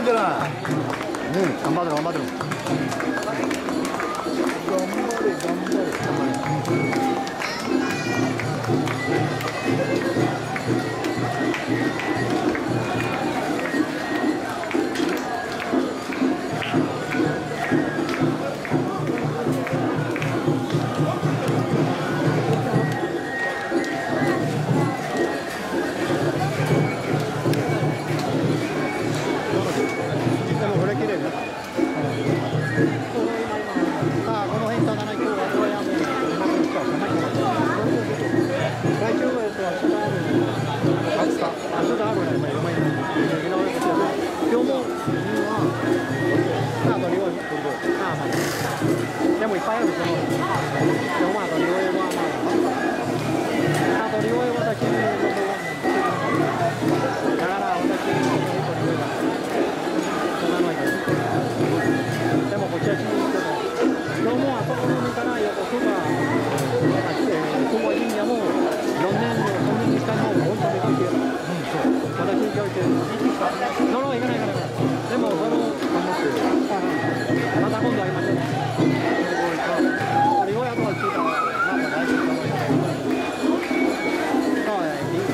じゃない。 頑張ってる頑張ってる。でもいっぱいあるそのでもまあ鳥越はまあ鳥越は私のだから私の鳥越が長野駅でもこっちは地域でも今日もあそこの海から横須賀雲インディアも4年に1回も本当に行ってる私に教育その行かないからでもそのまた今度会いましょうね。ようやくは聞いたら、なんか大丈夫かもしれない。そうね、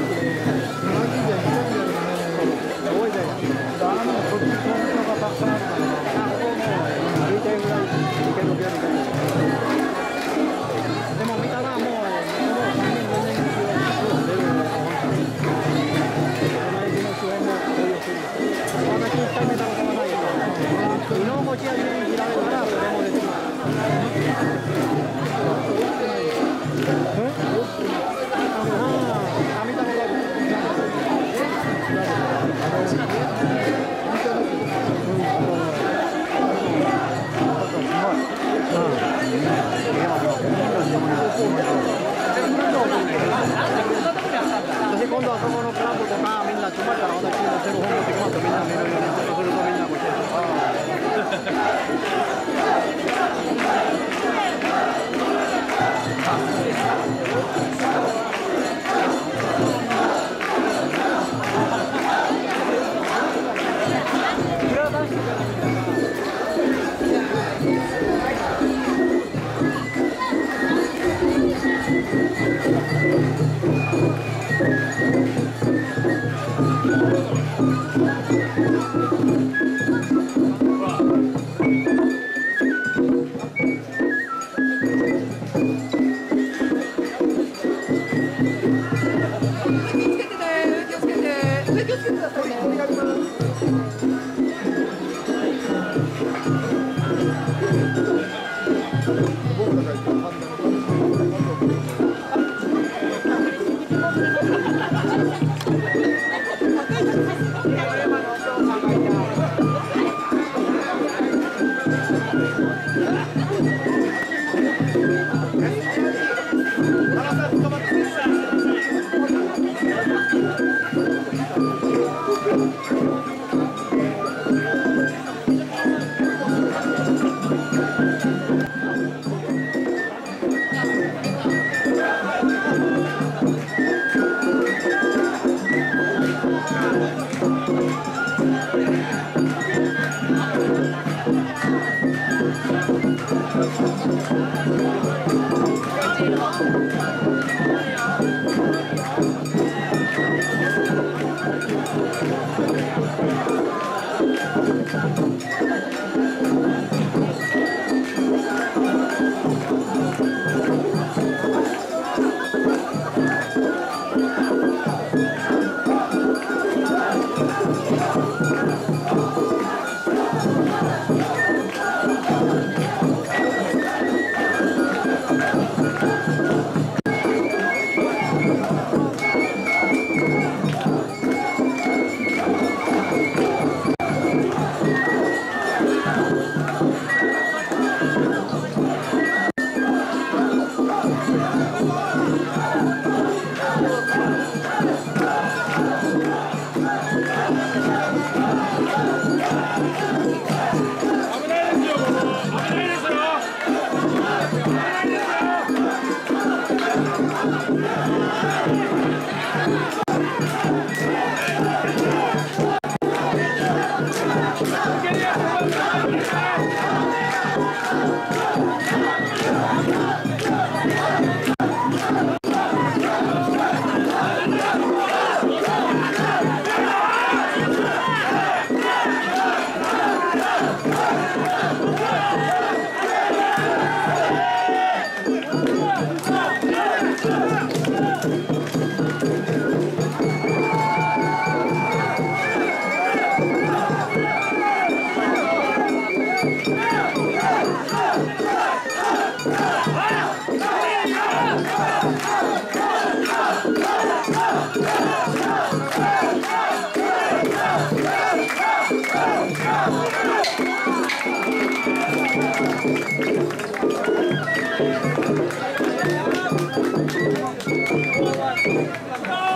多いで。こっちそういうのがたくさんあるから、ここも言いたいぐらい行けるけど。でも見たらもう、3年、4年に出るのが本当に。この駅の周辺もこういうふうに。私1回目たことがないけど、井の持ち味に見られたら、それもです。私今度はそこのクラブとかみんな集まったら私のセルフォン持ってきますとみんな見るようにするとみんなこうして Go!